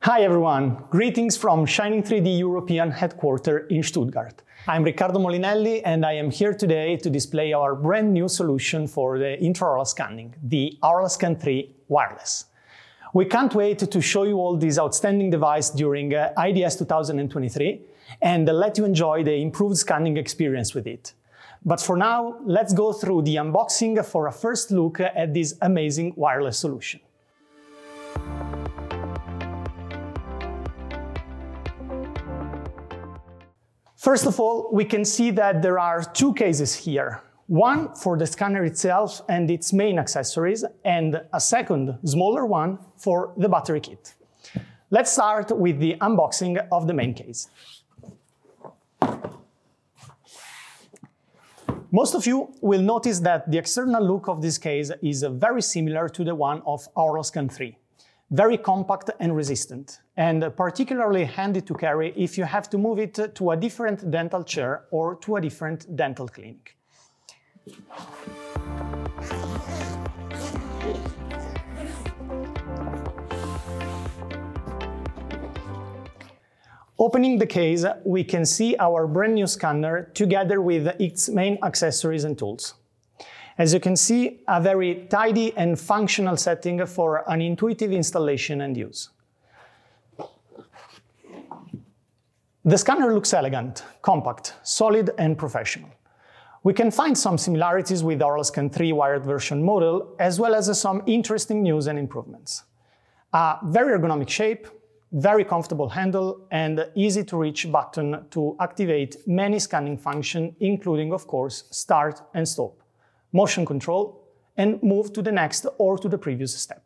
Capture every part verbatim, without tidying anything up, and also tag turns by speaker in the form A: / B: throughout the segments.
A: Hi everyone, greetings from Shining three D European headquarters in Stuttgart. I'm Riccardo Molinelli and I am here today to display our brand new solution for the intraoral scanning, the Aoralscan three Wireless. We can't wait to show you all this outstanding device during uh, I D S two thousand twenty-three and let you enjoy the improved scanning experience with it. But for now, let's go through the unboxing for a first look at this amazing wireless solution. First of all, we can see that there are two cases here. One for the scanner itself and its main accessories, and a second, smaller one for the battery kit. Let's start with the unboxing of the main case. Most of you will notice that the external look of this case is very similar to the one of Aoralscan three. Very compact and resistant, and particularly handy to carry if you have to move it to a different dental chair or to a different dental clinic. Opening the case, we can see our brand new scanner together with its main accessories and tools. As you can see, a very tidy and functional setting for an intuitive installation and use. The scanner looks elegant, compact, solid and professional. We can find some similarities with Aoralscan three wired version model, as well as some interesting news and improvements. A very ergonomic shape, very comfortable handle, and easy to reach button to activate many scanning functions, including, of course, start and stop, motion control, and move to the next or to the previous step.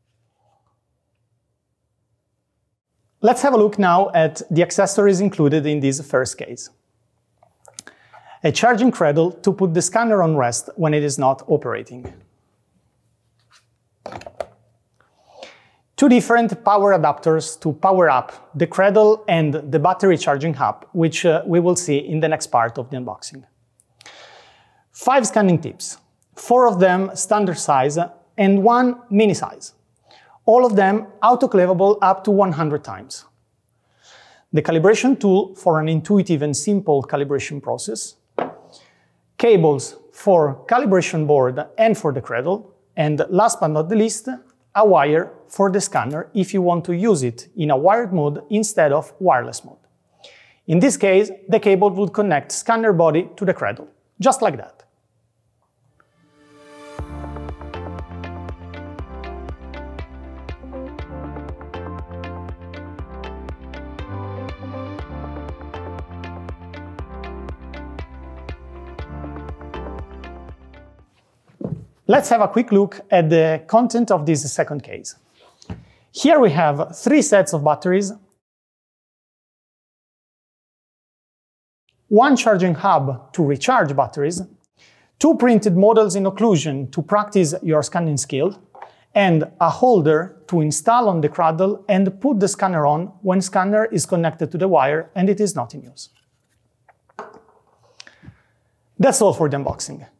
A: Let's have a look now at the accessories included in this first case. A charging cradle to put the scanner on rest when it is not operating. Two different power adapters to power up the cradle and the battery charging hub, which uh, we will see in the next part of the unboxing. Five scanning tips, four of them standard size and one mini size. All of them autoclavable up to one hundred times. The calibration tool for an intuitive and simple calibration process. Cables for calibration board and for the cradle. And last but not the least, a wire for the scanner if you want to use it in a wired mode instead of wireless mode. In this case, the cable would connect scanner body to the cradle, just like that. Let's have a quick look at the content of this second case. Here we have three sets of batteries, one charging hub to recharge batteries, two printed models in occlusion to practice your scanning skill, and a holder to install on the cradle and put the scanner on when scanner is connected to the wire and it is not in use. That's all for the unboxing.